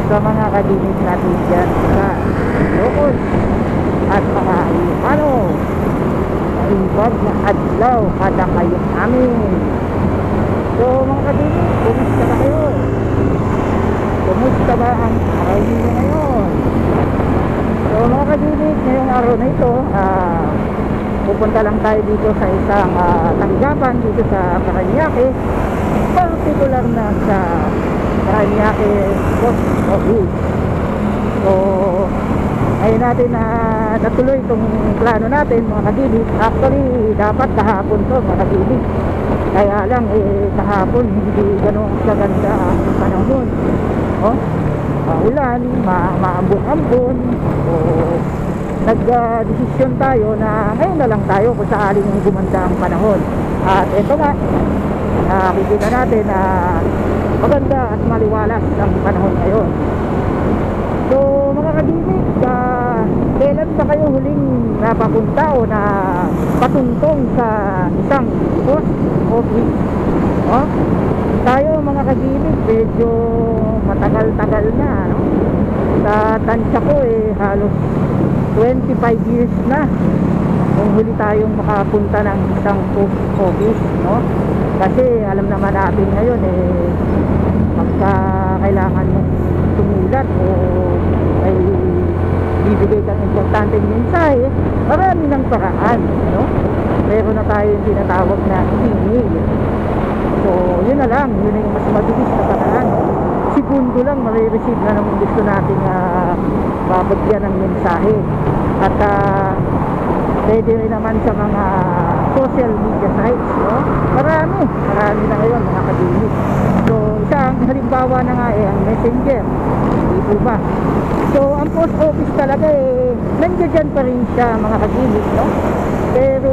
sa mga kadinig natin dyan sa Locos at mga Ilocano. Maibag na adlaw kada kayo namin. So mga kadinig, kumusta na kayo? Kumusta ba ang araw ninyo ngayon? So mga kadinig, ngayong araw na ito, pupunta lang tayo dito sa isang tanggapan dito sa Parañaque, particular na sa Parañaque Post Office. So ngayon natin natuloy itong plano natin mga kadinig. Actually dapat kahapon to mga kadinig, kaya lang kahapon hindi ganun kaganda ang panahon, ulan, maambon-ambon. So nag-desisyon tayo na ngayon na lang tayo kung saaling gumanda ang panahon. At ito nga, nakikita natin na maganda at maliwalas ang panahon ngayon. So mga kadinig, kailan ba kayo huling napapunta o na patungtong sa isang post office? Tayo mga kadinig, medyo matagal-tagal na, sa tansya ko halos 25 years na kung huli tayong makapunta ng isang post office, kasi alam naman natin ngayon pagka kailangan mo sumulat o ay bibigay kang importanteng mensahe, marami ng paraan, meron na tayo yung tinatawag na email. So yun na lang, yun yung mas mabilis na paraan. Segundo lang marireceive na naman gusto natin mabagyan ng mensahe. At pwede rin naman sa mga social media sites, marami na ngayon mga kadinig. So isang halimbawa na nga ang Messenger, ito ba? So ang post office talaga nandiyan pa rin siya mga kadinig, pero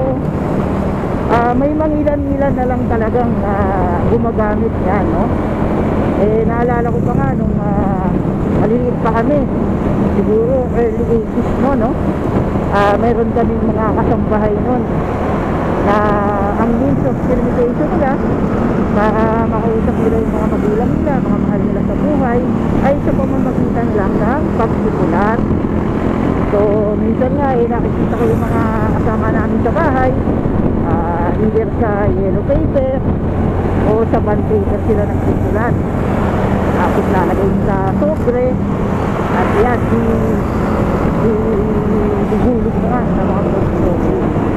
may mangilan-ilan na lang talagang gumagamit yan, naalala ko pa nga nung maliliit pa kami, siguro early 80s meron kami mga kasambahay nun na ang means of communication nila para makausap nila yung mga magulang nila, mga mahal nila sa buhay, ay sa pamamagitan lang ng pagsusulat. So minsan nga nakikita ko yung mga kasama namin sa bahay, either sa yellow paper o sa bond paper sila nagsusulat, tapos lalagay sa sobre at yan ihulog na sa mga sobre.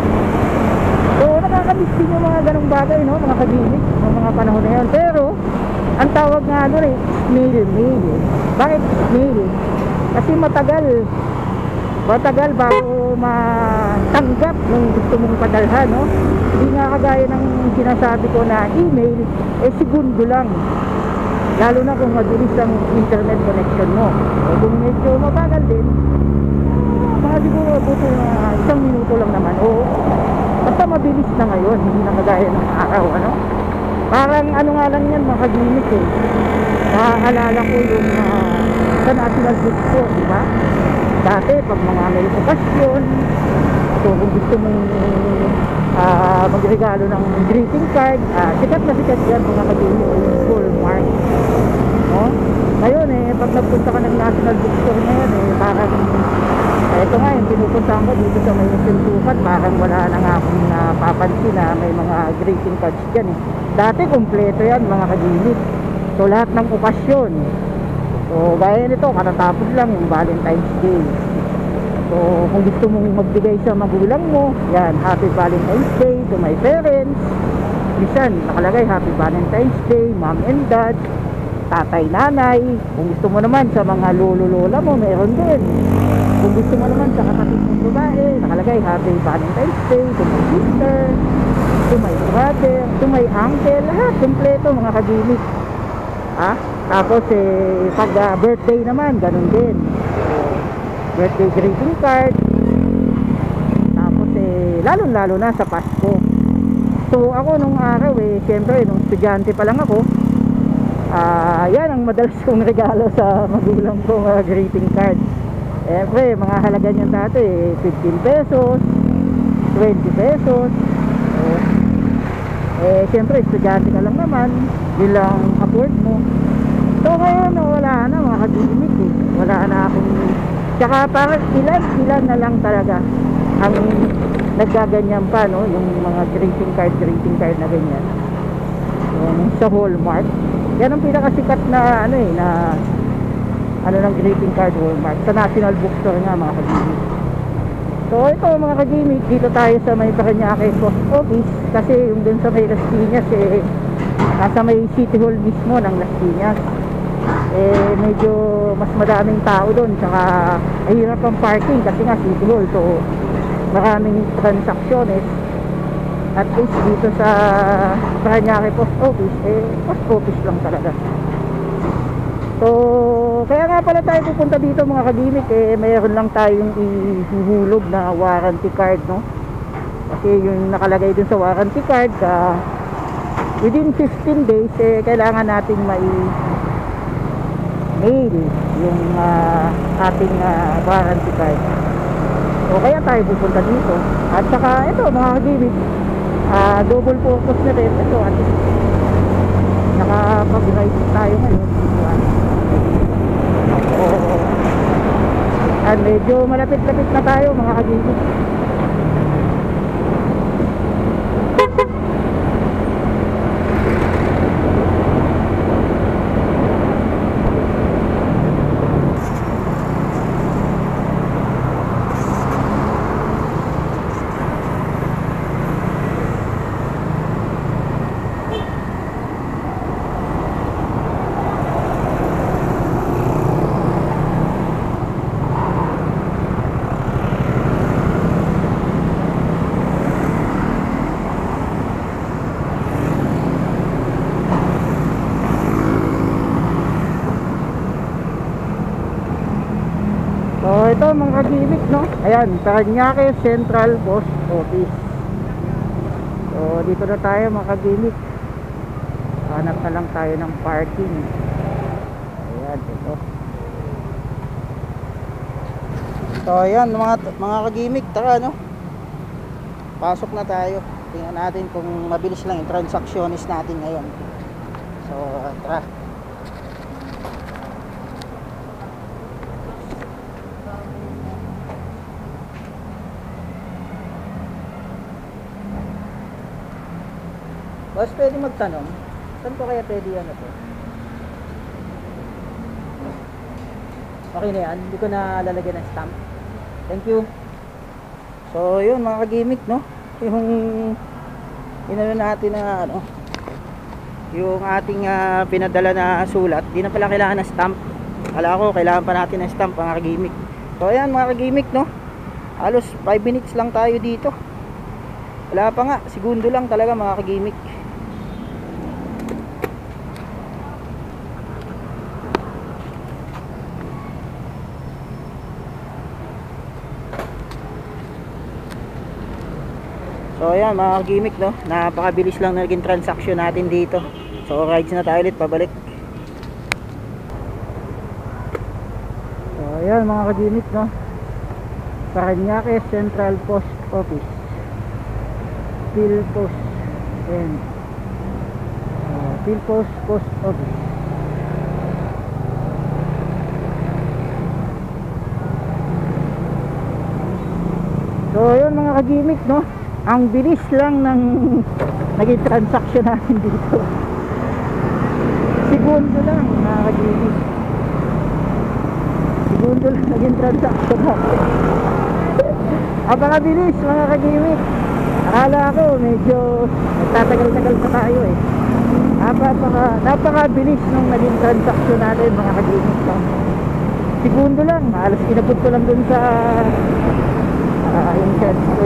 So nakakamiss din yung mga ganong bagay, mga kadinig, ng mga panahon na yan. Pero ang tawag nga doon snail mail. Bakit snail? Kasi matagal bago matanggap ng gusto mong padalhan, hindi nga kagaya ng sinasabi ko na email, segundo lang, lalo na kung mabilis ang internet connection mo. Kung medyo mabagal din, mga siguro buto na 1 minuto lang naman, basta mabilis na ngayon, hindi na kagaya ng araw, parang nga lang yan mga kadinig. Naaalala ko yung sa National Bookstore, diba? Dati pag mga may okasyon, so kung gusto mong magregalo ng greeting card, sikat na sikat yan mga kadinig, yung Hallmark. Ngayon pag nagpunta ka ng National Bookstore ngayon, parang ito nga yung pinupuntahan ko dito sa may Sintukan, parang wala na nga akong napapansin na may mga greeting cards dyan. Dati kompleto yan mga kadinig, so lahat ng okasyon. So gaya nito, katatapos lang yung Valentine's Day. So kung gusto mong magbigay sa magulang mo, yan, Happy Valentine's Day to my parents. Bisan nakalagay Happy Valentine's Day, mom and dad, tatay, nanay. Kung gusto mo naman sa mga lolo-lola mo, meron din. Kung gusto mo naman sa kapatid mong babae, nakalagay Happy Valentine's Day to my sister, to my brother, to my uncle. Lahat kompleto mga kadinig. Tapos pag birthday naman, ganun din, birthday greeting card. Tapos lalo na sa Pasko. So ako nung araw siyempre nung estudyante pa lang ako, yan ang madalas kong regalo sa magulang ko, greeting card. Siyempre mga halaga niyan dati 15 pesos, 20 pesos. Siyempre estudyante ka lang naman, yun lang afford mo. So ngayon wala na mga Tsaka parang ilan na lang talaga ang naggaganyan pa, no? Yung mga greeting card na ganyan. Yung sa Hallmark. Yan ang pinakasikat na ano eh, na ano ng greeting card, Hallmark. Sa National Bookstore nga mga kagimik. So ito mga kagimik, dito tayo sa may Parañaque Post Office. Kasi yung dun sa may Las Piñas eh, nasa may City Hall mismo ng Las Piñas. Eh medyo mas madaming tao doon, tsaka mahirap ang parking kasi nga City Hall, so maraming transactions. At least dito sa Parañaque Post Office eh post office lang talaga. So kaya nga pala tayo pupunta dito mga kagimik, eh mayroon lang tayong ihuhulog na warranty card, no? Kasi yung nakalagay dun sa warranty card, within 15 days eh kailangan nating mail yung ating warranty card. So kaya tayo pupunta dito. At saka ito mga kagimik, double purpose na rin ito, at nakapag-ride tayo ngayon. So at medyo malapit-lapit na tayo mga kagimik. So ito mga kagimik, no? Ayan, Parañaque Central Post Office. So dito na tayo mga kagimik. Hanap na lang tayo ng parking. Ayan, ito. So ayan mga kagimik, tara, no? Pasok na tayo. Tingnan natin kung mabilis lang yung transactions natin ngayon. So tara. Boss, pwede magtanong, saan ko kaya pwede yan ito? Okay na yan, hindi ko na lalagyan ng stamp. Thank you. So yun mga kagimik, no? Yung inano natin na ano, yung ating pinadala na sulat, di na pala kailangan ng stamp. Kala ko kailangan pa natin ng stamp mga kagimik. So ayan mga kagimik, no? Halos 5 minutes lang tayo dito. Wala pa nga, segundo lang talaga mga kagimik. So ayan mga kagimik, no? Napakabilis lang na naging transaction natin dito. So rides na tayo ulit pabalik. So ayan mga kagimik, no? Parañaque Central Post Office, Philpost, and Philpost Post Office. So yun mga kagimik, no? Ang bilis lang ng naging transaction natin dito. Segundo lang mga kagimik. Segundo lang naging transaction natin. Napakabilis mga kagimik. Akala ko medyo nagtatagal-tagal pa tayo eh. Napakabilis nung naging transaction natin mga kagimik. Segundo lang. Halos inabot ko lang dun sa yung chat ko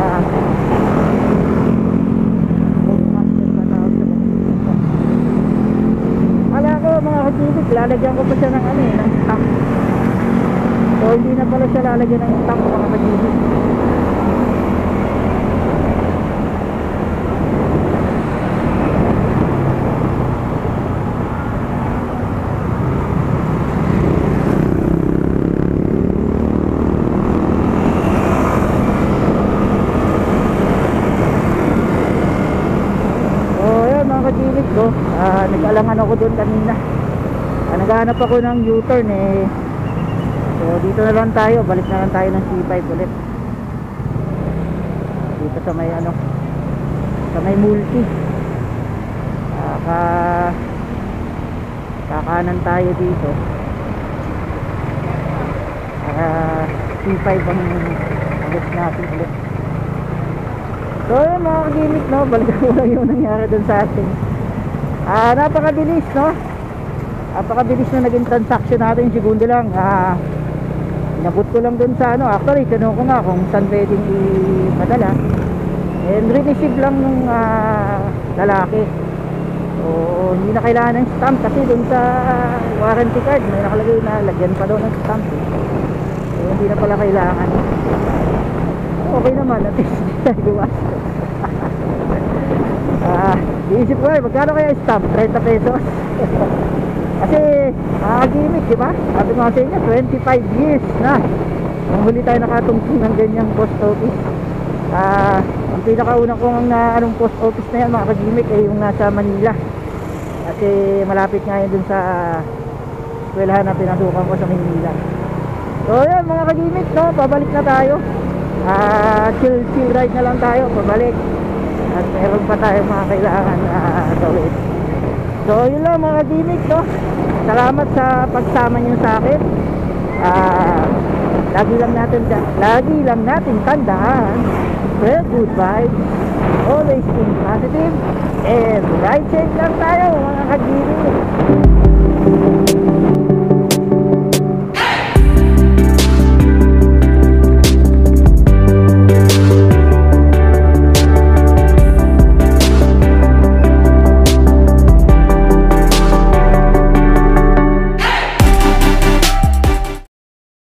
wala ko mga kagimik, lalagyan ko pa siya ng ano eh, ng stamp. So hindi na pala siya lalagyan ng stamp mga kagimik. Nag-alangan ako doon kanina. Naghahanap ako ng U-turn eh. So dito na lang tayo, balik na lang tayo ng C5 ulit. Dito sa may ano, sa may multi. Kakanan tayo dito. C5 ang ulit natin ulit. So yun mga kagimik, no, balikan ko lang yung nangyari dun sa atin. Napakabilis, no, napakabilis na naging transaction natin. Segundo lang. Inabot ko lang dun sa ano, actually tinanong ko nga kung saan pwedeng ipadala, and receive lang nung lalaki. So hindi na kailangan ng stamp kasi dun sa warranty card may nakalagay na lagyan pa daw ng stamp. So hindi na pala kailangan. Okay naman, at least hindi tayo gumastos. Iisip ko magkano kaya stamp? 30 pesos. Kasi gimmick, di ba? Sabi ko sa inyo, 25 years na nung huli tayo nakatungtong ng ganyang post office. Ang pinakauna kong anong post office na yan mga kagimik ay yung nasa Manila, kasi malapit nga yun dun sa eskwelahan na pinasukan ko sa Manila. So yan mga kagimik, no, pabalik na tayo. Chill ride na lang tayo pabalik, at meron pa tayo mga kailangan gawin. So yun lang mga kagimik, no, salamat sa pagsama nyo sa akin. Lagi lang natin tandaan, spread good vibes, always think positive, and ride safe lang tayo mga kagimik.